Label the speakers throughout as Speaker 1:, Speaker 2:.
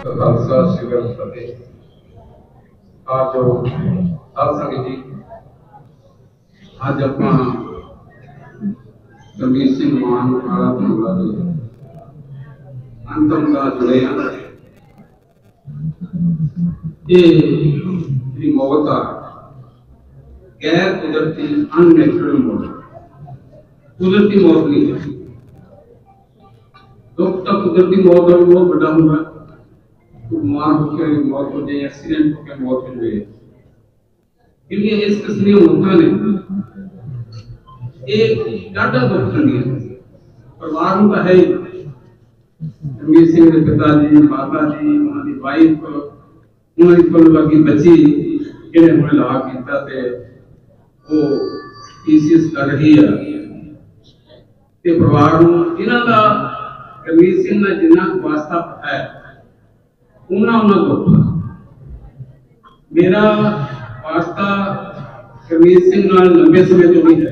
Speaker 1: खालसा श्री फतेह। आज जो साध संगत जी अज आप गंभीर सिंह मान वाला भंगला के अंतम का जुड़े हैं। ये मौत आ गैर कुदरती अननेचुरल मौत, कुदरती मौत नहीं है। दुख तो कुदरती मौत का भी बहुत बड़ा होगा, बीमार होकर मौत हो जाए, एक्सीडेंट होकर मौत हो जाए। क्योंकि इस किस्म की मौतां ने एक डाटा दुख दिंदियां परिवार को तो है ही। रमेश सिंह के पिताजी, माता जी, उन्होंने वाइफ, उन्होंने फुल वर्गी बच्ची जिन्हें हमने ला किया ते वो पीसीएस कर रही है ते परिवार को इन्हां दा रमेश सिंह का जिन्ना वास्ता है उन्ना दुख। मेरा वास्ता रमेश सिंह नाल लंबे समय तो नहीं है।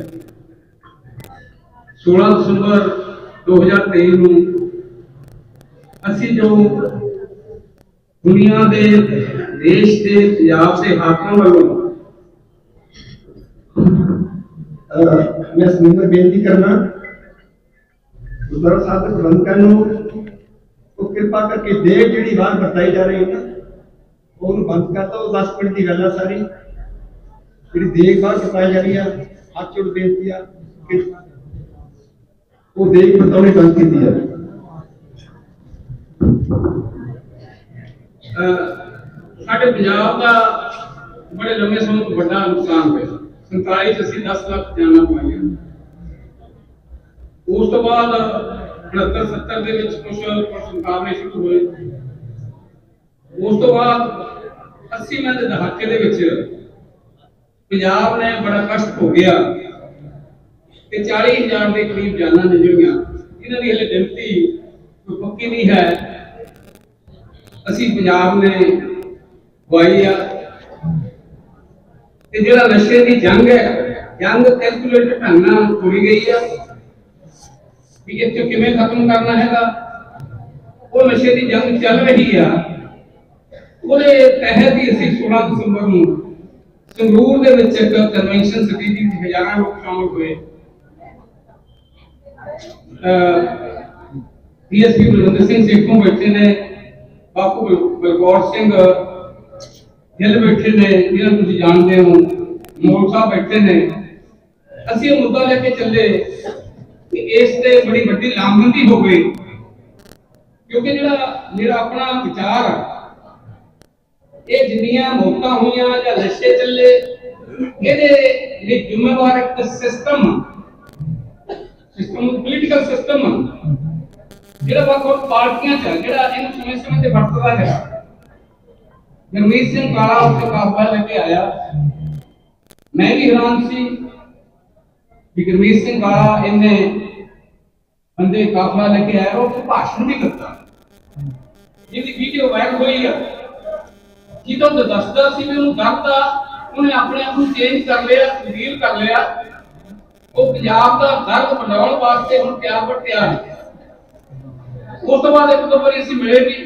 Speaker 1: 16 दिसंबर 2023 ਨੂੰ ਅਸੀਂ जो दुनिया के देश के पंजाब के हाकिम वालों मैं सुनिंदर बेनती करना गुरुद्वारा साहब के प्रबंधकों को कृपा करके देख जी बात बताई जा रही है ना वो बंद करता। वो 10 मिनट की गल है सारी जी देख बात बताई जा रही है। हाथ जोड़ बेनती है वो देख बताने बंद की है। साढ़े पंजाब का बड़े लंबे समय तो बड़ा नुकसान हुआ। 47 से 10 लाख जाना पाई। उस तो बाद 69-70 के कुछ मुकाबले शुरू हुए। उस तो बाद 80 के दहाके पंजाब ने बड़ा कष्ट हो गया कि 40,000 के करीब जाना निकलियां। इन्हों की हले गिनती कोई पक्की नहीं है। असी पंजाब ने गवाई आ ते जिहड़ा नशे की जंग है, जंग कैलकुलेटेड ढंग नाल छोड़ी गई है कि इत्थे किवें खत्म करना है। वो नशे की जंग चल रही है। ਉਹਦੇ तहत ही ਅਸੀਂ 16 ਦਸੰਬਰ ਨੂੰ ਸੰਗਰੂਰ ਦੇ ਵਿੱਚ ਇੱਕ ਕਨਵੈਨਸ਼ਨ ਸਿਟੀ ਦੀ ਹਜ਼ਾਰਾਂ ਲੋਕ ਸ਼ਾਮਲ ਹੋਏ। डीएसपी बलविंदर सिंह सेखों बैठे ने, बापू बलगौर सिंह गिल बैठे ने, जिन्हें तुम जानते हो, मोल साहब बैठे ने। असं यह मुद्दा लेके चले कि इससे बड़ी बड़ी लामबंदी हो गई क्योंकि मेरा अपना विचार ये जिन्नियां मौतां हुईयां या नशे चले ये जिम्मेवार एक सिस्टम पोलिटिकल सिस्टम ਜਿਹੜਾ ਵੱਖ-ਵੱਖ ਪਾਰਟੀਆਂ ਚ ਜਿਹੜਾ ਇਹਨੂੰ ਸਮੇਂ-ਸਮੇਂ ਤੇ ਵਰਤਦਾ ਹੈ। ਗੁਰਮੀਤ ਸਿੰਘ ਕਾਲਾ ਉੱਥੇ ਕਾਫਲਾ ਲੈ ਕੇ ਆਇਆ। ਮੈਂ ਵੀ ਹੈਰਾਨ ਸੀ ਕਿ ਗੁਰਮੀਤ ਸਿੰਘ ਕਾਲਾ ਇਹਨੇ ਬੰਦੇ ਕਾਫਲਾ ਲੈ ਕੇ ਆਇਆ। ਉਹ ਭਾਸ਼ਣ ਵੀ ਕਰਦਾ ਜਿਹਦੀ ਵੀਡੀਓ ਵਾਇਰਲ ਹੋਈ ਆ। ਜਦੋਂ ਦੱਸਦਾ ਸੀ ਵੀ ਉਹਨੂੰ ਡਰਦਾ ਉਹਨੇ ਆਪਣੇ ਆਪ ਨੂੰ ਚੇਂਜ ਕਰ ਲਿਆ, ਤਬਦੀਲ ਕਰ ਲਿਆ। ਉਹ ਪੰਜਾਬ ਦਾ ਦਰਦ ਵੰਡਾਉਣ ਵਾਸਤੇ ਹੁਣ ਤਿਆਰ ਪਰ ਤਿਆਰ ਹੈ। उस तो बाद एक दो बार ऐसी मिले भी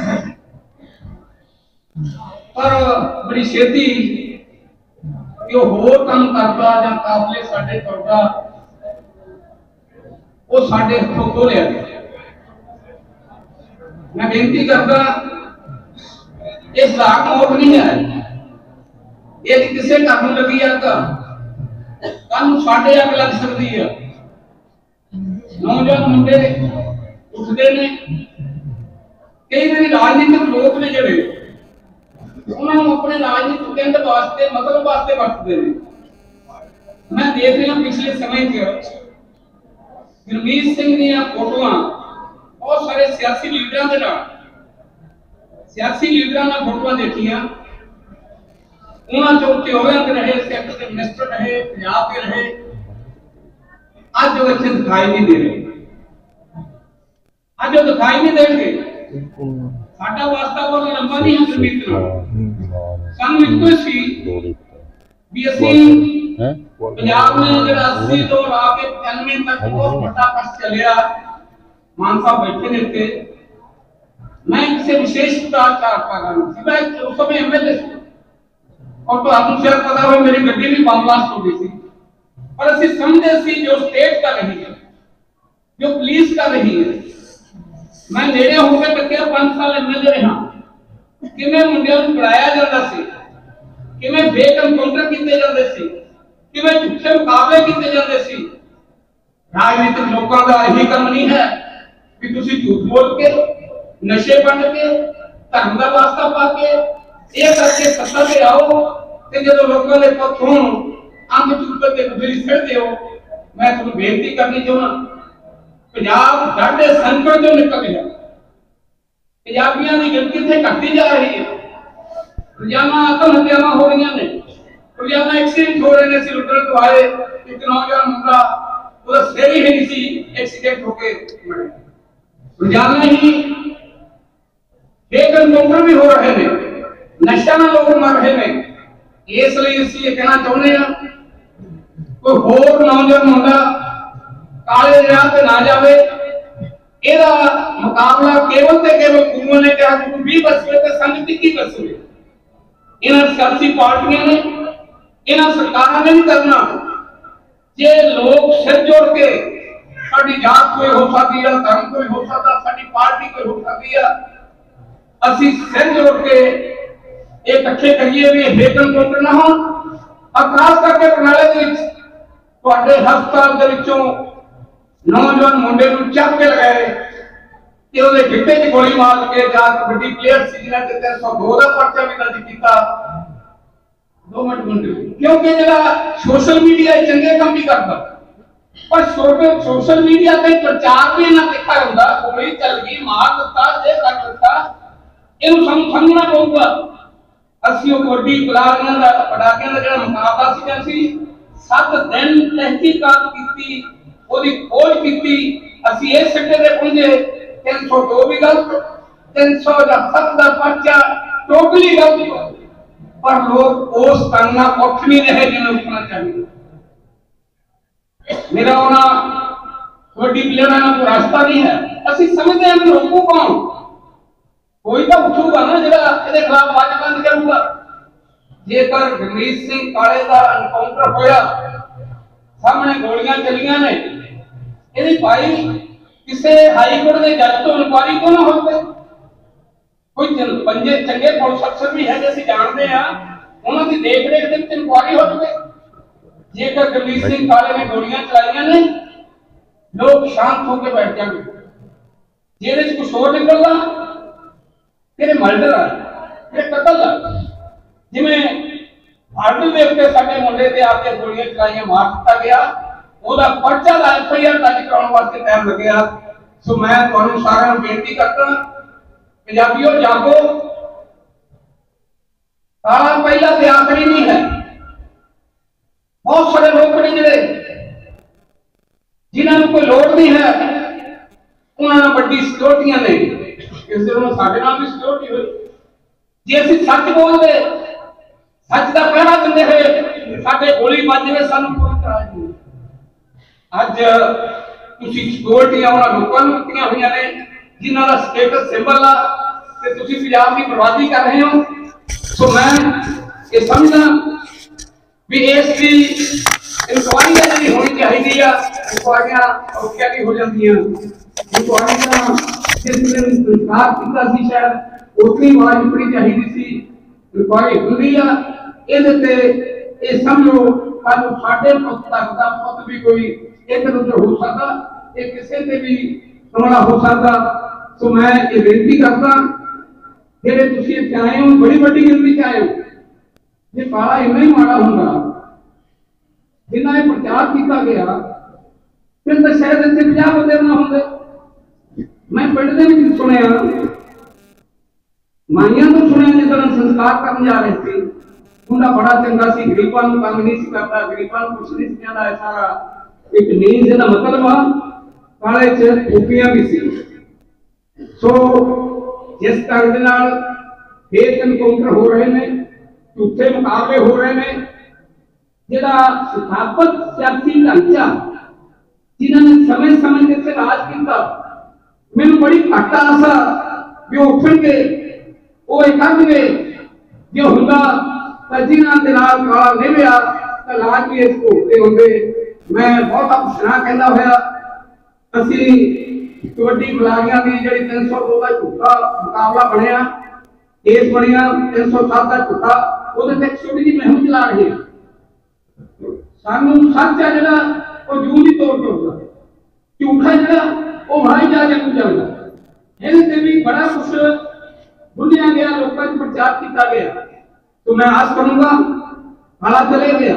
Speaker 1: पर बड़ी छेती कि होर काम करता या काफले साडे तुरदा वो साडे हथों खो लिया गया। मैं बेनती करता इस लाख मौत नहीं है ये किसी घर में लगी आग कल साडे अग लग सकती है। नौजवान मुंडे उठते ने कई बार राजनीतिक लोग ने जिहड़े उन्होंने अपने राजनीतिक एंड वास्ते मतलब वास्ते वरतते हैं। मैं देख रहा पिछले समय गुरमीत सिंह दीयां फोटोआं बहुत सारे सियासी लीडरां दे नाल फोटोआं देखियां। उन्हां चों त्योहारां ते रहे, सैक्टर के मिनिस्टर रहे, पंजाब के रहे, अज वो इत्थे दिखाई नहीं दे रहे। आज वो दिखाई नहीं देंगे। साडा वास्ता बहुत लंबा नहीं है गुरमीत नाल। सानू इक्को सी भी ਅਸੀਂ पंजाब ने ਜਿਹੜਾ 80 ਤੋਂ ਲਾ ਕੇ 95 तक बहुत बड़ा कष्ट चलिया। मान साहब बैठे ने ਇੱਥੇ मैं किसी विशेष प्रकार का मैं उस समय एमएलए और तो आपको शायद पता हो मेरी गड्डी भी बम ब्लास्ट हो गई थी पर असि समझे सी जो स्टेट कर रही है जो पुलिस कर रही है मैं नेड़े होकर तक 5 साल एमएलए रहा कि मैं मुंडिया ਨੂੰ ਬੁਲਾਇਆ ਜਾਂਦਾ ਸੀ कि मैं फेक एनकाउंटर किए जाते सी कि मैं झूठे मुकाबले किए जाते सी राजनीतिक लोगों का यही काम नहीं है कि तुसी झूठ बोल के नशे बन के धर्म का वास्ता पा के ये करके सत्ता पे आओ ते जो लोगों के पक्षों अंग चुप के गुजरी छड़ते हो मैं तुम्हें बेनती करनी चाहना पंजाब साढ़े संकट चो निकल गया पंजाबियों की गिनती थे घटती जा रही है रोजाना आत्महत्यावां हो रही ने रोजाना एक्सीडेंट हो रहे हैं लुटन तो आए एक नौजवान मुंडा ਉਹਦਾ ਸਿਰ ਹੀ ਨਹੀਂ ਸੀ ਐਕਸੀਡੈਂਟ ਹੋ ਕੇ ਮਰਿਆ ਰੋਜ਼ਾਨਾ ਹੀ ਫੇਕ ਐਨਕਾਊਂਟਰ ਵੀ ਹੋ ਰਹੇ ਨੇ ਨਸ਼ਾ ਨਾਲ ਲੋਕ ਮਰ ਰਹੇ ਨੇ ਇਸ ਲਈ ਅਸੀਂ ਇਹ ਕਹਿਣਾ ਚਾਹੁੰਦੇ ਆ ਕੋਈ ਹੋਰ ਨੌਜਵਾਨ ਮੁੰਡਾ ਕਾਲੇ ਰਾਹ ਤੇ ਨਾ ਜਾਵੇ ਇਹਦਾ ਮੁਕਾਬਲਾ ਕੇਵਲ ਤੇ ਕੇਵਲ ਗੁਰੂ ਨੇ ਕਿਹਾ ਕਿ 20 ਬਸਵੇ ਤੇ ਸੰਗਤ 21 ਬਸਵੇ ਇਹਨਾਂ ਸਿਆਸੀ ਪਾਰਟੀਆਂ ਨੇ ਇਹਨਾਂ ਸਰਕਾਰਾਂ ਨੇ ਨਹੀਂ करना जे लोग सिर जोड़ के साडी जात कोई हो सकती है धर्म कोई हो सकता साडी पार्टी कोई हो सकती है असी सिर जोड़ के ये इकट्ठे करिए भी फेक एनकाउंटर ना हो और खास करके बरनाले दे विच तुहाडे हस्पताल दे विचों नौजवान मुंडे नूं चक के लगाए ते ओदे गिੱਟੇ 'ਚ गोली मार के जा कबड्डी प्लेयर सी जिन्हां ते 302 ਦਾ पर्चा भी दर्ज कीता 2 मिनट मुंडे क्योंकि जरा सोशल मीडिया चंगे काम भी करता पर सोशल मीडिया पे प्रचार भी ना देखा होता गोली चल गई मार दिता जे कर दिता इहनूं समझना पऊगा ਅਸੀਂ ਉਹ ਕਬੱਡੀ ਖਿਡਾਰੀਆਂ ਦਾ ਪਟਾਕਿਆਂ ਦਾ ਜਿਹੜਾ ਮੁਕਾਬਲਾ ਸੀ 7 ਦਿਨ ਤਹਿਕੀਕਾਤ ਕੀਤੀ ਉਹਦੀ ਖੋਜ ਕੀਤੀ ਅਸੀਂ ਇਹ ਸਿੱਟੇ ਤੇ ਪਹੁੰਚੇ 302 ਵੀ ਗਲਤ 307 ਦਾ ਪਰਚਾ ਟੋਟਲੀ ਗਲਤ पर लोग उस करना उठ नहीं रहे जिन्हें उठना चाहिए मेरा होना कबड्डी प्लेयर का कोई रास्ता नहीं है असि समझते हैं रोकू कौन कोई तो उठूगा ना जो ये खिलाफ बात बंद करूंगा जेकर गुरमीत सिंह काले का एनकाउंटर होया सामने गोलियां चलियां ने यदि भाई किसी हाई कोर्ट के जज तो इंक्वायरी क्यों ना होते कोई पंजे चंगे पुलिस अफसर भी है जैसे जानते हैं उन्होंने देख रेख के इंक्वायरी हो चुके जेकर गुरमीत सिंह काले ने गोलियां चलाइया ने लोग शांत होकर बैठ जाएंगे जेदे कुछ और निकलना फिर मर्डर फिर कतल जिमें आर्डर के उत्ते साडे मुंडे ते आके गोलियां चलाइया मार दिता गया ओदा पर्चा दा एफआईआर दर्ज कराउण वास्ते टाइम लगया सो मैं तुहानू सारिआं नूं बेनती करदा पंजाबियों जागो काला पहला ते आखिरी नहीं है बहुत सारे लोग ने जिहड़े जिन्होंने कोई लोड़ नहीं है उन्होंने बड़ी सिक्योरिटियां ने इस साडे नाल भी सिक्योरिटी हुई जे असीं सच बोलदे सच दा पहरा दिंदे होए साडे गोली ਵੱਜ जावे सानू कोई इतराज नहीं अज तुसीं सिक्योरिटियां उन्हां लोकां नूं दित्तियां होईयां ने जिन्हां दा स्टेटस सिंबल आ ते तुसीं पंजाब दी बर्बादी कर रहे हो सो मैं ये समझदा भी इसकी इंक्वायरी जी होनी चाहिए इंक्वायरियां औखियां भी हो जांदियां इंक्वायरियां जिस दिन संस्कार किया सी शायद उतनी आवाज उठनी चाहिए सी इंक्वायरी हुंदी आ इहदे ते ये समझो कल साडे पुत तक दा पुत भी कोई इधर उधर हो सकदा ये किसी ते भी हमला हो सकता तो मैं ये बेनती करता जेडे तुसीं इत्थे आए हो बड़ी बड़ी गिनती च आए हो जे काला इन्ना ही माड़ा होंदा जिन्ना ये प्रचार किया गया फिर तो शायद इत्थे 50 बंदे ना होंदे मैं पिंड दे विच सुनिया माइयां तो सुनिया जिस तरह संस्कार करन जा रहे थे मुंडा बड़ा चंगा सी गरीबां नूं तंग नहीं सी करदा गरीबां नूं कुछ नहीं सी कहंदा सारा एक नींद दा मतलब आ काले च उपियां भी सी सो जिस ढंग दे नाल फेक एनकाउंटर हो रहे हैं झूठे मुकाबले हो रहे हैं जिहड़ा स्थापत सियासी ढांचा जिन्होंने समय समय से राज किया मैनूं बड़ी घट आस भी उठणगे वो करनगे जो हुंदा तां जिन्हां दे नाल काला निभया तां लाज भी इस भोगते होंगे। मैं बहुत पुछना कहता होया असी कबड्डी खिलाड़ियों की जी 302 का झूठा मुकाबला बनया केस बनया 307 का झूठा वो एक छोटी जी मुहिम चला रहे सानू सच है जरा वो जू नहीं तोड़ तोड़ता झूठा जरा वो भाई जा के चलता ये भी बड़ा कुछ बुनिया गया लोगों को प्रचार किया गया। तो मैं आस करूंगा हाला चले गया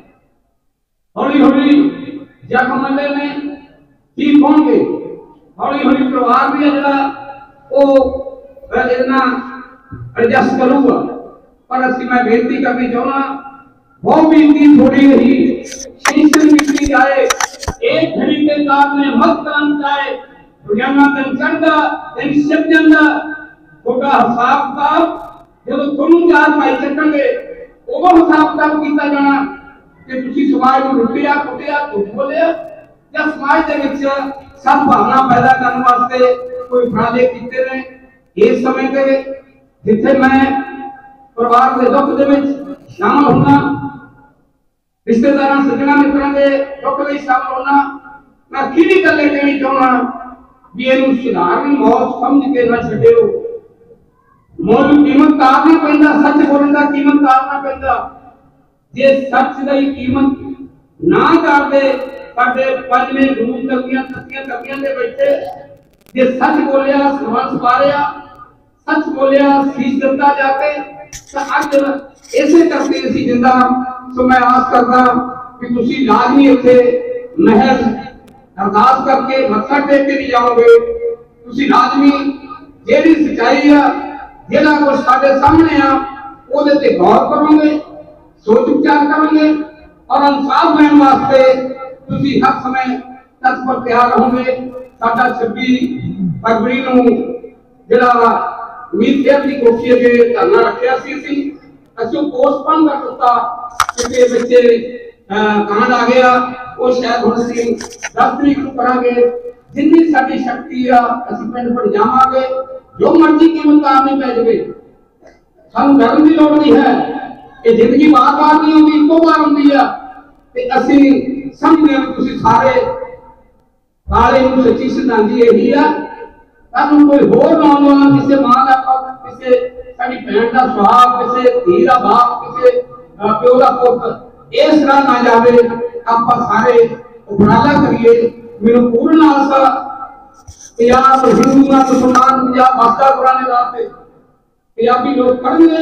Speaker 1: हौली हौली जग मल्ले ने ठीक होंगे हौली हौली परिवार भी जरा वो इतना एडजस्ट करूंगा। पर असि मैं बेनती करनी चाहना बहुत बेनती थोड़ी रही शीशन की जाए एक घड़ी के काम में मत करना चाहे रोजाना दिन चढ़ता दिन शिव जाता थोड़ा हिसाब किताब जो तुम चार पाई सकते वो हिसाब किताब किया जाना कि तुसी समाज को लुटिया कुटिया झूठ बोलिया या समाज के विच सद्भावना पैदा करने वास्ते कोई उपराले कीते ने इस समय ते जिथे मैं परिवार के दुख दे विच शामिल होना रिश्तेदारां सज्जणा मित्रां दे दुख विच शामिल होना मैं किहड़ी गल कहनी चाहना भी इहनूं सुधारनी मौत समझ के ना छड्डिओ मोल कीमत तारना पैंदा सच बोलण दा कीमत तारना पैंदा जे सच दी कीमत ना करदे साडे पंजवें गुरु कलगियां तत्तियां कवियां दे बैठे जे सच बोलिया सवाल सवारिया सच बोलिया शीश दिता जाके तो अज ऐसे करके असीं जिंदा। तो मैं आस करदा कि तुसीं लाजमी इत्थे महज अरदास करके मत्था टेक के नहीं जाओगे तुसीं लाजमी जेहड़ी सच्चाई आ जेड़ा कुछ साडे सामने आ ओदे ते गौर करोगे सोच विचार करोगे और इंसाफ लेने वास्ते तुसीं हर समय तत्पर तैयार रहोगे। साडा 26 फरवरी नूं जेड़ा उम्मीद की कोठी अगे धरना रखिया सी असि पोस्टपोन कर दिता क्योंकि बच्चे कांड आ गया वो शायद हुण असीं 10 तरीक नूं करांगे जिन्नी साडी शक्ति आ असीं पिंड पिंड जावांगे जो मर्जी कीमत तारनी पै जाए सानू डरन की लोड़ नहीं है कि जिंदगी बार बार नहीं आती इको बार आती है ते असीं समझने तुसीं सारे काले नूं सच्ची श्रद्धांजलि यही है तानू कोई होर नौजवान किसी मां का पुत किसी साडी भैन का सुहाग किसी धी का बाप किसी प्यो का पुत इस राह ना जावे आपां सारे उपराला करिए। मैनूं पूर्ण आशा पंजाब हिंदू मुसलमान पंजाब बसदा पुराने राह पे पंजाबी लोग पढ़ेंगे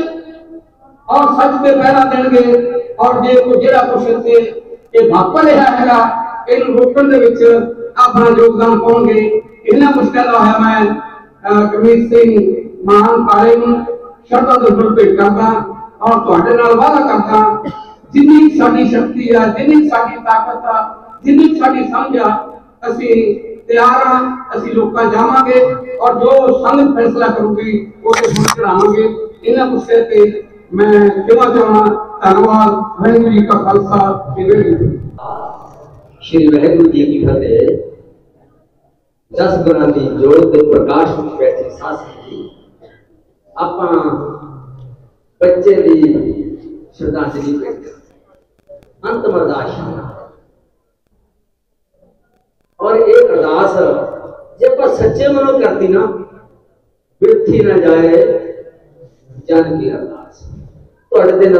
Speaker 1: और सच पे पहरा देंगे और जे कोई जेड़ा कुछ इत्थे ये वापर रहा हैगा इहनूं रोकण दे विच अपना योगदान पाउणगे। इन्ना कुछ कहता है मैं कमीर सिंह मान काले नूं शरधा दे फुल भेट करदा और तुहाडे नाल वादा करदा जिन्नी साडी शक्ति आ जिन्नी साडी ताकत आ जिन्नी साडी समझ आ असीं तैयार हाँ असीं लोकां जावांगे और जो संगत फैसला करूगी वो सुन चढ़ावांगे। इन्ना कुछ कह के मैं क्षमा चाहना धन्यवाद। वाहिगुरू जी का खालसा
Speaker 2: श्री वाहिगुरू जी की फतेह। 10 गुणां दी जोत दे प्रकाश विच बैठे साथी जी आपां बच्चे दी श्रद्धांजलि अंतिम अरदास और एक अरदास जब आप सच्चे मनो करती ना बिरथी ना जाए जन की अरदास थोड़े दिन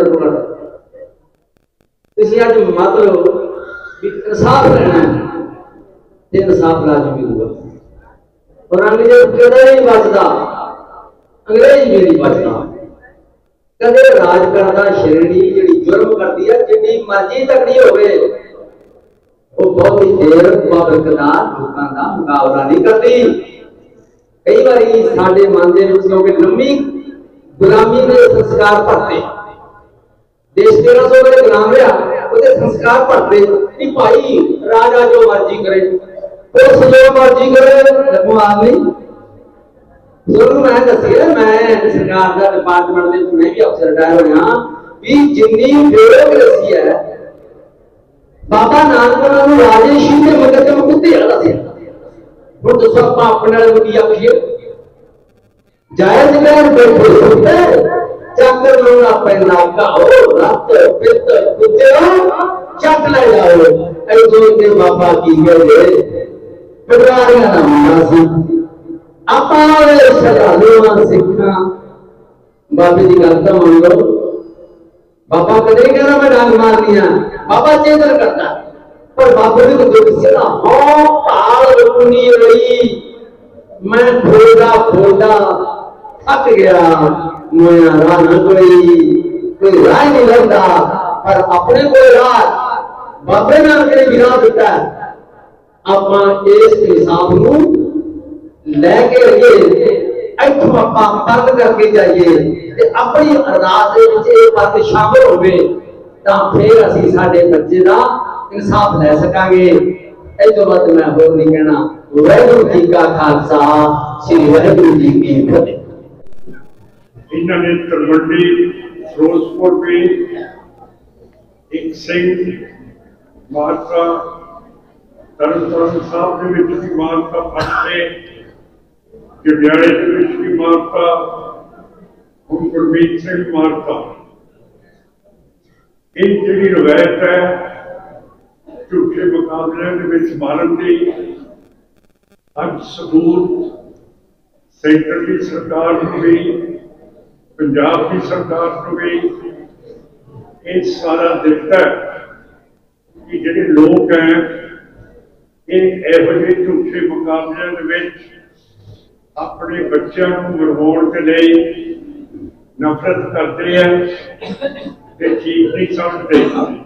Speaker 2: तुसी अज मत लो भी इंसाफ लेना ते इंसाफ लाजमी होगा और अंग्रेज कदे नहीं बचता अंग्रेज भी नहीं बचता कदे राज करता श्रेणी जी जुर्म करती है जितनी मर्जी तकड़ी होवे वो बहुत ही देर बाबरकदार लोगों का मुकाबला नहीं करती। कई बार साडे मन दे विच क्योंकि लंबी गुलामी के संस्कार भरते देश 1300 के गुलाम रहा उसके संस्कार भरते कि भाई राजा जो मर्जी करे उस जो मर्जी करे मुआल नहीं जरूर मैं दसिए मैं सरकार का डिपार्टमेंट में मैं भी अफसर रिटायर होया भी जिन्नी ब्यूरोक्रेसी है बाबा नानक राजेशी के मगर से कुत्ते आला थे हुण दसो आप अपने वाले की आखिए जायज कर बैठे सुनते चक्कर लौना पैना गाओ रत पित कुत्ते चक ले जाओ ऐसो के बाबा की गए पटवारियां ना मारा सी आपाले श्रद्धालुआं सिखा बाबे की गल तो मान लो बाबा कदे कहना मैं डांग मारनी है बाबा चेतन करता पर बाबे ने तो किसी ना हाँ ताल रुकनी रही मैं खोदा थक गया मोया राह न कोई राह नहीं लगता पर अपने कोई राह बाबे ने अपने गिरा दिता आप इस हिसाब नू लैके रहिए इथों आप बंद करके जाइए ते अपनी अरदास दे विच इह बात शामिल होवे तां फिर असीं साडे बच्चे दा इंसाफ लै सकांगे। इस तो बाद मैं होर नहीं कहना। वाहिगुरू जी का खालसा श्री वाहिगुरू जी की फतेह।
Speaker 3: इन्होंने तलवंडी फिरोजपुर में एक सिंह मार्का तरनताਰਨ साहब के विच भी मार्का फटते जड़ियाले के विच भी मार्का हुण गुरमीत सिंह मार्का ये जिहड़ी रवायत है झूठे मुकाबलिਆਂ ਦੇ ਵਿੱਚ ਮਾਰਨ ਦੀ ਅੱਜ सबूत सेंटर की सरकार को भी पंजाब की सरकार को भी ये सारा दिखता है कि जिहड़े लोग हैं ये इहो ਜਿਹੇ झूठे मुकाबलिਆਂ ਦੇ ਵਿੱਚ अपने बच्चों को मरवाउण के लिए नफरत करते हैं ते ठीक नहीं समझते।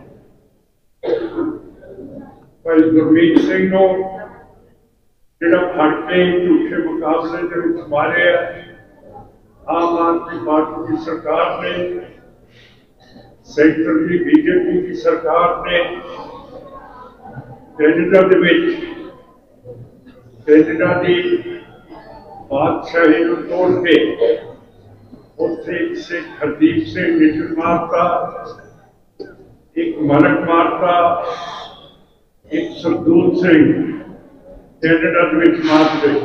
Speaker 3: भाई गुरमीत सिंह को जिहड़ा फड़ के झूठे मुकाबले के विच मारिया आम आदमी पार्टी की सरकार ने सेंटर की बीजेपी की सरकार ने कैनेडा दे विच कैनेडा की बादशाही को तोड़ के उत्थे एक सिख हरदीप सिंह निजर मारता एक मलक मारता एक सरदूल सिंह कैनेडा के विच मार गए।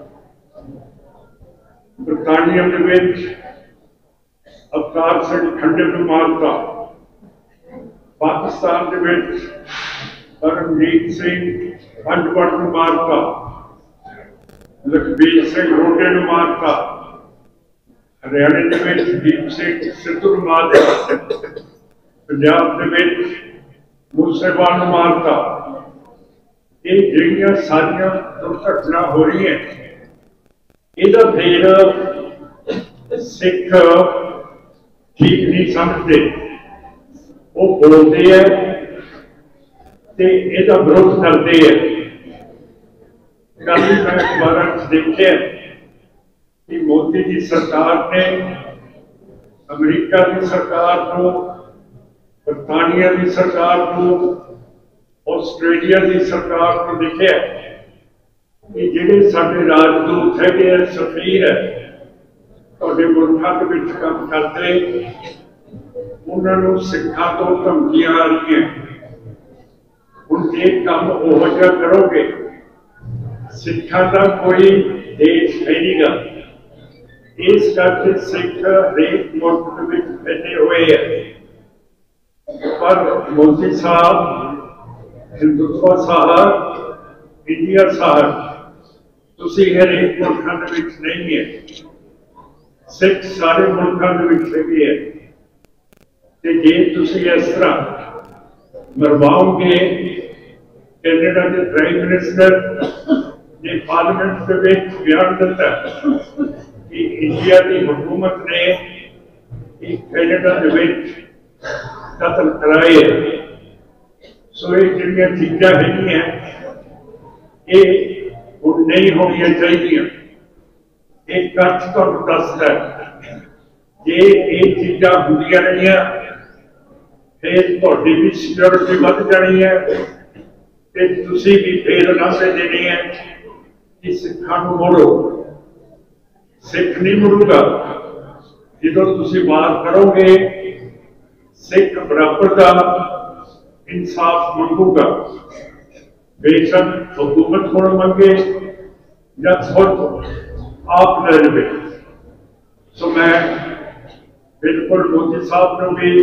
Speaker 3: बरतानिया के विच अवतार सिंह खंडे को मारता। पाकिस्तान के विच परमजीत सिंह पंजवट को मारता। लखबीर सिंह रोटे को मारता। हरियाणा के विच दीप सिंह सिद्धू को मारता। पंजाब के विच मूसेवाल को मारता। ये ਜਿਹੜੀਆਂ ਸਾਰੀਆਂ ਦੁਰਘਟਨਾ ਹੋ ਰਹੀਆਂ ਇਹਦਾ ਫਿਰ ਸਿੱਖ ठीक नहीं समझते वो बोलते हैं ते ਇਹਦਾ विरोध करते हैं। कल मैं अखबारों में देखा कि मोदी की सरकार ने अमेरिका की सरकार को बरतानिया की सरकार को आस्ट्रेलिया की सरकार को लिखा कि जिहड़े साडे राजदूत है सफीर है तुहाडे मुल्कां दे विच काम करदे उन्होंने सिखां तो धमकियां आ रही हुण जे काम उहो जिहा करोगे सिखां दा कोई देश है नहींगा। इस करके सिख हरेक मुल्क दे विच फैले हुए है पर मोदी साहब हिंदुत्व साहब इंडिया साहब तुसी हरेक मुल्कां दे विच नहीं है। सिख सारे मुल्कां दे विच है ते जे तुसी इस तरह मरवाओगे कैनेडा के प्राइम मिनिस्टर ने पार्लियामेंट के विच बयान दिता कि इंडिया की हुकूमत ने कैनेडा के विच कतल कराए है। सो ये जिहड़ियां चीज़ां हैगियां ये हुण नहीं होणियां चाहिए। एक कच्छ तुहानूं दसदा जे ये चीज़ां हुंदियां रहियां फिर तुहाडी भी सिक्योरिटी वध जानी है ते तुसीं भी फेर लांभे देने है कि सिखां नूं मोड़ो। सिख नहीं मुड़ूगा जो तुसीं वार करोगे। सिख बराबर का इंसाफ मंगूगा बेशक हुकूमत को मंगे या खुद आप ले ले सो मैं बिल्कुल मोदी साहब ने भी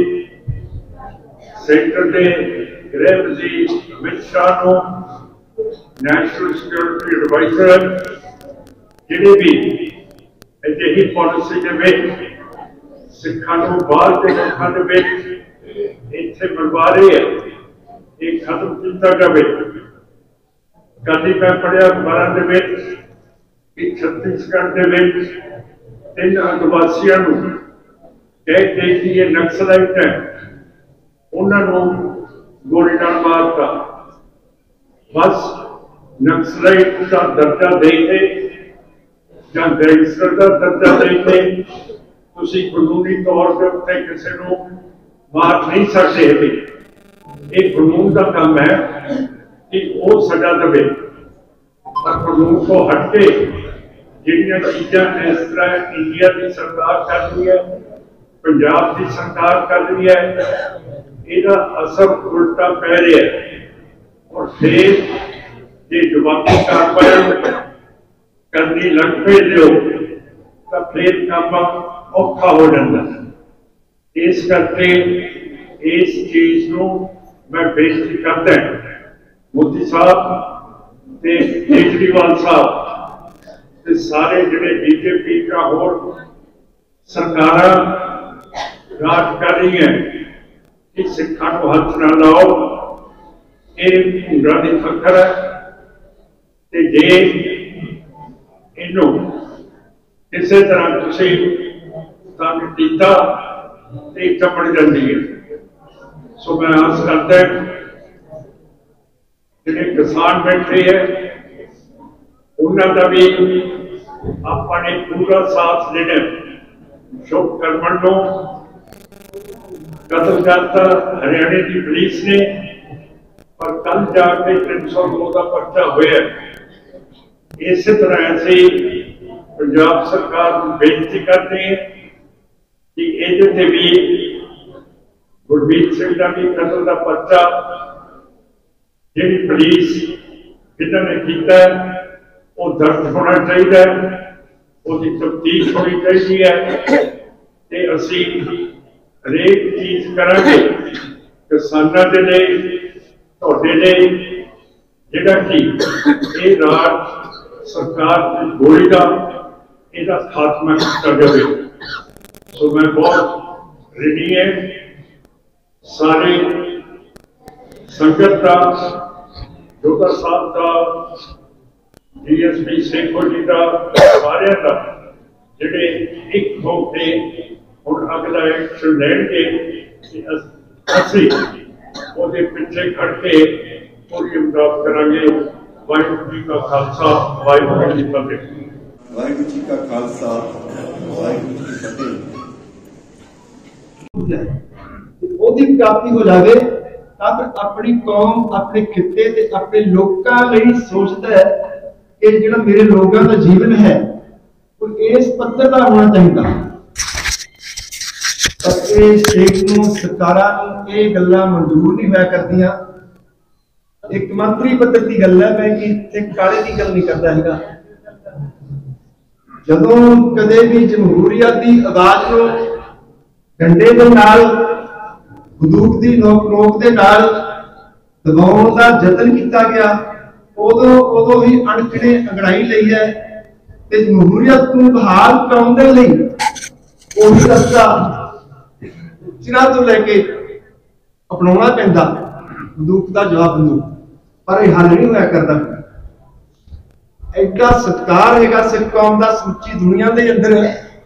Speaker 3: सेंटर के गृह मंत्री अमित शाह को नेशनल सिक्योरिटी एडवाइजर जिहड़े भी अजिही पॉलिसी के विच सिखां नूं बाहर के मुल्कां दे विच इत्थे बनवा रहे हैं ये खत्म किया जाए। कल मैं पढ़िया अखबारों के विच कि छत्तीसगढ़ के विच 3 आदिवासियों नूं कह के कि ये नक्सलाइट है उन्होंने गोली नाल मारता। बस नक्सलाइट का दर्जा दे के या गैंगस्टर का दर्जा दे के तुसी कानूनी तौर पर उत्ते किसी को मार नहीं सकते। एक कानून का काम है कि वो सजा दे, पर कानून को हटके जिहड़ियां चीज़ां इस तरह इंडिया की सरकार कर रही है, पंजाब की सरकार कर रही है, इहदा असर उल्टा पै रहा है। और फिर जे जवाबी कार्रवाई करनी लग पे तो फिर काम औखा हो जाता। इस करके इस चीज को मैं बेनती करता मोदी साहब ते केजरीवाल साहब ते सारे जिहड़े बीजेपी का होर सरकार राज कर रही है कि सिखां को हाथ ना लाओ, ये भूरा की फखर है। ते जे इनू किसी तरह तुसी तंग कीता ते चपड़ जाती है। सो मैं आस करता जिहड़े किसान बैठे है उन्होंने भी अपने पूरा साथ देना। शुभ कर्मन को कतल करता हरियाणा की पुलिस ने, पर कल जाके 302 का पर्चा होया। इस तरह ऐसे पंजाब सरकार को बेनती करते हैं कि ये भी गुरमीत सिंह का भी कतल का पर्चा जी पुलिस जिन्होंने किया वो दर्ज होना चाहिए, उसकी तफ्तीश होनी चाहिए है। असी हरेक चीज करांगे किसानों के लिए, तुहाडे लिए, जिहड़ा कि ये राज सरकार की गोली का इहदा खात्मा किया जाए। सो मैं बहुत रेडी है सारे संगत का, जोधा साहब का, DSP सेखो जी का, सारे का जिहड़े एक होके हुण अगला एक्शन लैणगे असीं उहदे पिछे खड़ के पूरी इमदाद करांगे। वाहिगुरू जी का खालसा, वाहिगुरू जी की फतेह।
Speaker 4: वाहिगुरू जी का खालसा, वाहिगुरू जी की फतेह।
Speaker 5: ਉਹਦੀ ਪ੍ਰਾਪਤੀ ਹੋ ਜਾਵੇ ਤਾਂ ਫਿਰ ਆਪਣੀ ਕੌਮ, ਆਪਣੇ ਖਿੱਤੇ ਤੇ ਆਪਣੇ ਲੋਕਾਂ ਲਈ ਸੋਚਦਾ ਹੈ ਕਿ ਜਿਹੜਾ ਮੇਰੇ ਲੋਕਾਂ ਦਾ ਜੀਵਨ ਹੈ ਉਹ ਇਸ ਪੱਧਰ ਦਾ ਹੋਣਾ ਚਾਹੀਦਾ। ਪਰ ਇਹ ਸਟੇਟ ਨੂੰ, ਸਰਕਾਰਾਂ ਨੂੰ ਇਹ ਗੱਲਾਂ ਮਨਜ਼ੂਰ ਨਹੀਂ ਹੋਇਆ ਕਰਦੀਆਂ। ਇੱਕ ਮੰਤਰੀ ਪੱਧਰ ਦੀ ਗੱਲ ਹੈ, ਮੈਂ ਇੱਥੇ ਕਾਲੇ ਦੀ ਗੱਲ ਨਹੀਂ ਕਰਦਾ ਹੈਗਾ। ਜਦੋਂ ਕਦੇ ਵੀ ਜਮਹੂਰੀਅਤ ਦੀ ਆਵਾਜ਼ ਨੂੰ ਡੰਡੇ ਦੇ ਨਾਲ, ਬੰਦੂਕ ਦੀ ਨੋਕ ਦੇ ਨਾਲ ਦਬਾਉਣ ਦਾ ਯਤਨ ਕੀਤਾ ਗਿਆ, ਉਦੋਂ ਹੀ ਅਣਖੜੇ ਅੰਗੜਾਈ ਲਈ ਹੈ ਤੇ ਜਮਹੂਰੀਅਤ ਨੂੰ ਬਹਾਲ ਕਰਾਉਣ ਦੇ ਲਈ ਉਹੀ ਰਸਤਾ ਚਿਰਾਂ ਤੋਂ ਲੈ ਕੇ ਅਪਣਾਉਣਾ ਪੈਂਦਾ। ਬੰਦੂਕ ਦਾ ਜਵਾਬ ਬੰਦੂਕ, ਪਰ ਇਹ ਹੱਲ ਨਹੀਂ ਹੋਇਆ ਕਰਦਾ। ਐਡਾ ਸਤਿਕਾਰ ਹੈਗਾ ਸਿੱਖ ਕੌਮ ਦਾ ਸਮੁੱਚੀ ਦੁਨੀਆ ਦੇ ਅੰਦਰ।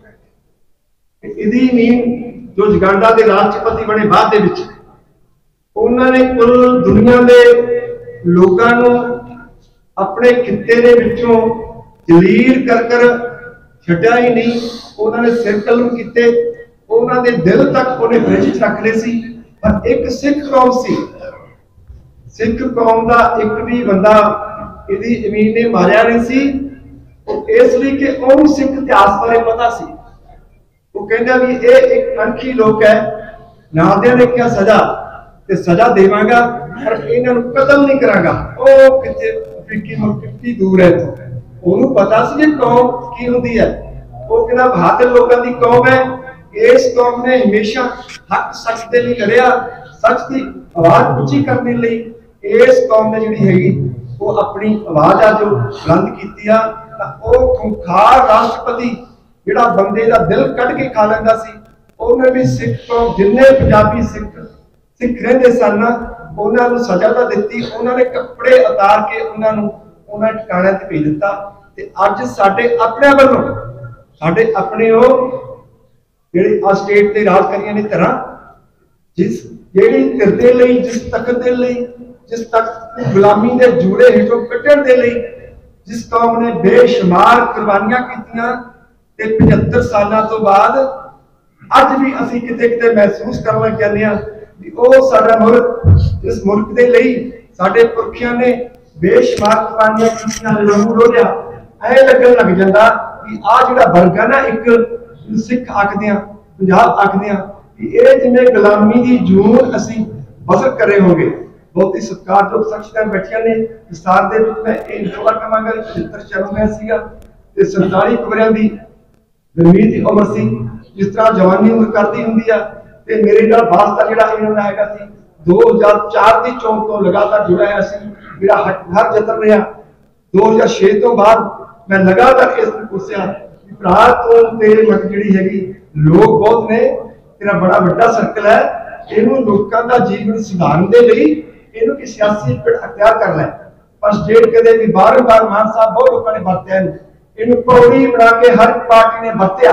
Speaker 5: ਇਹਦੀ ਨੀਂਹ ਜੋ ਜਗਾਂਡਾ ਦੇ ਰਾਸ਼ਟਰਪਤੀ ਬਣੇ ਬਾਅਦ ਦੇ ਵਿੱਚ, ਉਹਨਾਂ ਨੇ ਕੁੱਲ ਦੁਨੀਆ ਦੇ ਲੋਕਾਂ ਨੂੰ ਆਪਣੇ ਖਿੱਤੇ ਦੇ ਵਿੱਚੋਂ ਜਲੀਲ ਕਰ ਛੱਡਿਆ ਹੀ ਨਹੀਂ। ਉਹਨਾਂ ਨੇ ਸਿਰ ਕਲਮ ਕੀਤੇ, ਉਹਨਾਂ ਦੇ ਦਿਲ ਤੱਕ ਉਹਨੇ ਫਰਿੱਜ 'ਚ ਰੱਖ ਲਏ ਸੀ। ਪਰ ਇੱਕ ਸਿੱਖ ਕੌਮ ਸੀ, ਸਿੱਖ ਕੌਮ ਦਾ ਇੱਕ ਵੀ ਬੰਦਾ ਇਹਦੀ ਜ਼ਮੀਨ ਨੇ ਮਾਰਿਆ ਨਹੀਂ ਸੀ। ਉਹ ਇਸ ਲਈ ਕਿ ਉਹਨੂੰ ਸਿੱਖ ਇਤਿਹਾਸ ਬਾਰੇ ਪਤਾ ਸੀ। ਉਹ ਕਹਿੰਦਾ ਵੀ ਇਹ ਇੱਕ ਅਣਖੀ ਲੋਕ ਹੈ, ਨਾਦਿਆਂ ਨੇ ਕਿਹਾ ਸਜ਼ਾ ਤੇ ਸਜ਼ਾ ਦੇਵਾਂਗਾ, ਪਰ ਇਹਨਾਂ ਨੂੰ ਕਤਲ ਨਹੀਂ ਕਰਾਂਗਾ। ਉਹ ਕਿਤੇ ਅਫਰੀਕੀ ਮੁਲਕ ਕਿੰਨੀ ਦੂਰ ਹੈ। ਉਹਨੂੰ ਪਤਾ ਸੀ ਕਿ ਕੌਮ ਕੀ ਹੁੰਦੀ ਹੈ। ਉਹ ਕਿਹੜਾ ਬਹਾਦਰ ਲੋਕਾਂ ਦੀ ਕੌਮ ਹੈ। ਇਸ ਕੌਮ ਨੇ ਹਮੇਸ਼ਾ ਹੱਕ ਸੱਚ ਦੇ ਲਈ ਲੜਿਆ, ਸੱਚ ਦੀ ਆਵਾਜ਼ ਉੱਚੀ ਕਰਨ ਦੇ ਲਈ ਇਸ ਕੌਮ ਨੇ ਜਿਹੜੀ ਹੈਗੀ ਉਹ ਆਪਣੀ ਆਵਾਜ਼ ਆ ਜੋ ਬੁਲੰਦ ਕੀਤੀ ਆ। ਤਾਂ ਉਹ ਖੁੰਖਾਰ ਰਾਸ਼ਟਰਪਤੀ ਜਿਹੜਾ ਬੰਦੇ ਦਾ ਦਿਲ ਕੱਢ ਕੇ ਖਾ ਲੈਂਦਾ ਸੀ, ਉਹਨੇ ਵੀ ਸਿੱਖ ਕੌਮ ਜਿੰਨੇ ਪੰਜਾਬੀ ਸਿੱਖ ਰਹਿੰਦੇ ਸਨ ਉਹਨਾਂ ਨੂੰ ਸਜ਼ਾ ਤਾਂ ਦਿੱਤੀ, ਉਹਨਾਂ ਨੇ ਕੱਪੜੇ ਉਤਾਰ ਕੇ ਉਹਨਾਂ ਟਿਕਾਣਿਆਂ ਤੇ ਭੇਜ ਦਿੱਤਾ। ਤੇ ਅੱਜ ਸਾਡੇ ਆਪਣੇ ਵੱਲੋਂ ਸਾਡੇ ਆਪਣੇ ਉਹ ਜਿਹੜੇ ਆ ਸਟੇਟ ਤੇ ਰਾਜ ਕਰੀਆਂ ਨੇ ਧਿਰਾਂ, ਜਿਹੜੀ ਧਿਰ ਦੇ ਲਈ, ਜਿਸ ਤਖਤ ਦੇ ਲਈ, ਜਿਸ ਤਖਤ ਨੂੰ ਗੁਲਾਮੀ ਦੇ ਜੂੜੇ ਹੇਠੋਂ ਕੱਢਣ ਦੇ ਲਈ ਜਿਸ ਕੌਮ ਨੇ ਬੇਸ਼ੁਮਾਰ ਕੁਰਬਾਨੀਆਂ ਕੀਤੀਆਂ, ਤੇ 75 ਸਾਲਾਂ ਤੋਂ ਬਾਅਦ ਅੱਜ ਵੀ ਅਸੀਂ ਕਿਤੇ ਮਹਿਸੂਸ ਕਰਨ ਲੱਗ ਜਾਂਦੇ ਹਾਂ ਕਿ ਉਹ ਸਾਡਾ ਮੁਲਕ, ਜਿਸ ਮੁਲਕ ਦੇ ਲਈ ਸਾਡੇ ਪੁਰਖਿਆਂ ਨੇ ਬੇਸ਼ੁਮਾਰ ਕੁਰਬਾਨੀਆਂ ਕੀਤੀਆਂ, ਲਹੂ ਡੋਲਿਆ, ਐ ਲੱਗਣ ਲੱਗ ਜਾਂਦਾ ਕਿ ਆ ਜਿਹੜਾ ਵਰਗ ਹੈ ਨਾ, ਇੱਕ ਸਿੱਖ ਆਖਦੇ ਆ, ਪੰਜਾਬ ਆਖਦੇ ਆ, ਕਿ ਇਹ ਜਿਵੇਂ ਗੁਲਾਮੀ ਦੀ ਜੂਨ ਅਸੀਂ ਬਸਰ ਕਰ ਰਹੇ ਹੋਗੇ। ਬਹੁਤ ਹੀ ਸਤਿਕਾਰਯੋਗ ਸ਼ਖਸੀਅਤਾਂ ਬੈਠੀਆਂ ਨੇ। ਵਿਸਤਾਰ ਦੇ ਵਿੱਚ ਮੈਂ ਇਹ ਵਿਚੋਲਾ ਕਰਾਂਗਾ। 75 ਚੱਲ ਰਿਹਾ ਸੀਗਾ ਤੇ 47 ਕੁਵਰਿਆਂ ਦੀ ਗਰਮੀਤ ਦੀ ਉਮਰ ਸੀ। ਜਿਸ ਤਰ੍ਹਾਂ ਜਵਾਨੀ ਉਮਰ ਕਰਦੀ ਹੁੰਦੀ ਆ, ਤੇ ਮੇਰੇ ਨਾਲ ਵਾਸਤਾ ਜਿਹੜਾ ਇਹਨਾਂ ਦਾ ਹੈਗਾ ਸੀ 2004 ਦੀ ਚੋਣ ਤੋਂ ਲਗਾਤਾਰ ਜੁੜਿਆ ਹੋਇਆ ਸੀ। ਮੇਰਾ ਹਰ ਯਤਨ ਰਿਹਾ। 2006 ਤੋਂ ਬਾਅਦ ਮੈਂ ਲਗਾਤਾਰ ਇਸ ਨੂੰ ਪੁੱਛਿਆ ਕਿ ਭਰਾ ਤੋਂ ਤੇਰੇ ਮਤ ਜਿਹੜੀ ਹੈਗੀ ਲੋਕ ਬਹੁਤ ਨੇ, ਤੇਰਾ ਬੜਾ ਵੱਡਾ ਸਰਕਲ ਹੈ, ਇਹਨੂੰ ਲੋਕਾਂ ਦਾ ਜੀਵਨ ਸੁਧਾਰਨ ਦੇ ਲਈ ਇਹਨੂੰ ਕਿ ਸਿਆਸੀ ਅਖਤਿਆਰ ਕਰ ਲੈ। ਪਰ ਸਟੇਟ ਕਦੇ ਵੀ ਬਾਰ-ਬਾਰ ਮਾਨ ਸਾਹਿਬ ਬਹੁਤ ਲੋਕਾਂ ਨੇ ਵਰਤਿਆ ਇਹਨੂੰ ਪੌੜੀ ਬਣਾ ਕੇ ਹਰ ਪਾਰਟੀ ਨੇ ਵਰਤਿਆ,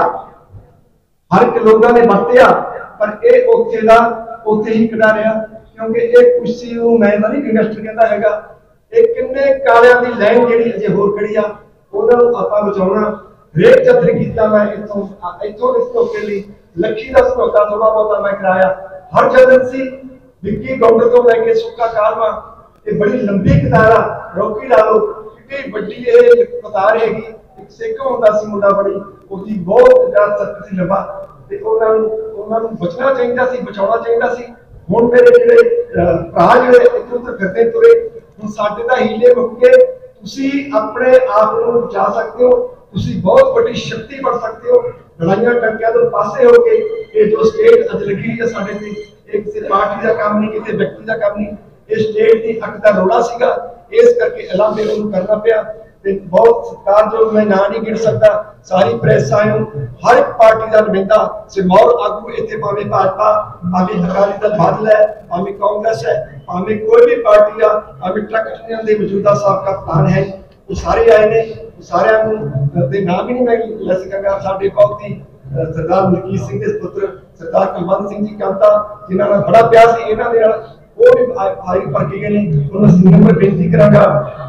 Speaker 5: ਹਰ ਇੱਕ ਲੋਕਾਂ ਨੇ ਵਰਤਿਆ, ਪਰ ਇਹ ਉੱਥੇ ਹੀ ਖੜਾ ਰਿਹਾ। ਕਿਉਂਕਿ ਇਹ ਕੁਰਸੀ ਨੂੰ ਮੈਂ ਤਾਂ ਨਹੀਂ ਇੰਡਸਟਰੀ ਕਹਿੰਦਾ ਹੈਗਾ, ਇਹ ਕਿੰਨੇ ਕਾਲਿਆਂ ਦੀ ਲਾਈਨ ਜਿਹੜੀ ਅਜੇ ਹੋਰ ਖੜੀ ਆ, ਉਹਨਾਂ ਨੂੰ ਆਪਾਂ ਬਚਾਉਣਾ। ਹਰੇਕ ਯਤਨ ਕੀਤਾ ਮੈਂ ਇੱਥੋਂ ਇਸ ਮੌਕੇ ਲਈ ਲੱਖੀ ਦਾ ਸਮਝੌਤਾ ਥੋੜਾ ਬਹੁਤਾ ਮੈਂ ਕਰਾਇਆ। ਹਰ ਯਤਨ ਸੀ ਵਿੱਕੀ ਗੌਂਡਰ ਤੋਂ ਲੈ ਕੇ ਸੁੱਕਾ ਕਾਲਵਾ, ਇਹ ਬੜੀ ਲੰਬੀ ਕਤਾਰ ਆ, ਰੋਕੀ ਲਾ ਲਓ ਕਿੰਨੀ ਵੱਡੀ ਇਹ ਕਤਾਰ ਹੈਗੀ। ਇੱਕ ਸਿੱਖ ਹੁੰਦਾ ਸੀ ਮੁੰਡਾ, ਬੜੀ ਉਹਦੀ ਬਹੁਤ ਜ਼ਿਆਦਾ ਸਖਤ ਸੀ ਲੰਬਾ, ਤੇ ਉਹਨਾਂ ਨੂੰ ਬਚਣਾ ਚਾਹੀਦਾ ਸੀ, ਬਚਾਉਣਾ ਚਾਹੀਦਾ ਸੀ। ਹੁਣ ਮੇਰੇ ਜਿਹੜੇ ਭਰਾ ਜਿਹੜੇ ਇੱਧਰ ਉੱਧਰ ਫਿਰਦੇ ਤੁਰੇ, ਹੁਣ ਸਾਡੇ ਤਾਂ ਹੀਲੇ ਮੁੱਕ ਗਏ। ਤੁਸੀਂ ਆਪਣੇ ਆਪ ਨੂੰ ਬਚਾ ਸਕਦੇ ਹੋ, ਤੁਸੀਂ ਬਹੁਤ ਵੱਡੀ ਸ਼ਕਤੀ ਬਣ ਸਕਦੇ ਹੋ। ਲੜਾਈਆਂ ਟੰਕਿਆਂ ਤੋਂ ਪਾਸੇ ਹੋ ਕੇ ਇਹ ਜੋ ਸਟੇਟ ਅੱਜ ਲੱਗੀ ਹੈ ਸਾਡੇ ਤੇ, ਇਹ ਕਿਸੇ ਪਾਰਟੀ ਦਾ ਕੰਮ ਨਹੀਂ, ਕਿਸੇ ਵਿਅਕਤੀ ਦਾ ਕੰਮ ਨਹੀਂ, ਇਹ ਸਟੇਟ ਦੀ ਅੱਖ ਦਾ ਰੋੜਾ ਸੀਗਾ। ਇਸ ਕਰਕੇ ਐਲਾਨ ਉਹਨੂੰ ਕਰਨਾ ਪਿਆ। ਤੇ ਬਹੁਤ ਸਤਿਕਾਰਯੋਗ, ਮੈਂ ਨਾਂ ਨਹੀਂ ਗਿਣ ਸਕਦਾ, ਸਾਰੀ ਪ੍ਰੈਸ ਆਇਓ, ਹਰ ਇੱਕ ਪਾਰਟੀ ਦਾ ਨੁਮਾਇੰਦਾ, ਸਿਮੌਰ ਆਗੂ ਇੱਥੇ, ਭਾਵੇਂ ਭਾਜਪਾ, ਭਾਵੇਂ ਅਕਾਲੀ ਦਲ ਬਾਦਲ ਹੈ, ਭਾਵੇਂ ਕਾਂਗਰਸ ਹੈ, ਭਾਵੇਂ ਕੋਈ ਵੀ ਪਾਰਟੀ ਆ, ਭਾਵੇਂ ਟਰੱਕ ਯੂਨੀਅਨ ਦੇ ਮੌਜੂਦਾ ਸਾਬਕਾ ਪ੍ਰਧਾਨ ਹੈ, ਉਹ ਸਾਰੇ ਆਏ ਨੇ। ਸਾਰਿਆਂ ਨੂੰ ਦੇ ਨਾਮ ਹੀ ਨਹੀਂ ਮੈਂ ਲੈ ਸਕਾਂਗਾ। ਸਾਡੇ ਬਹੁਤ ਹੀ ਸਰਦਾਰ ਮਲਕੀਤ ਸਿੰਘ ਦੇ ਪੁੱਤਰ ਸਰਦਾਰ ਕੁਲਵੰਤ ਸਿੰਘ ਜੀ ਕਾਂਤਾ, ਜਿਨ੍ਹਾਂ ਨਾਲ ਬੜਾ ਪਿਆਰ ਸੀ ਇਹਨਾਂ ਦੇ ਨਾਲ, ਉਹ ਵੀ ਹਾਈ ਭਰ ਕੇ ਗਏ ਨੇ। ਉਹਨਾਂ ਨੂੰ ਨੰਬਰ ਬੇਨਤੀ ਕਰਾਂਗਾ।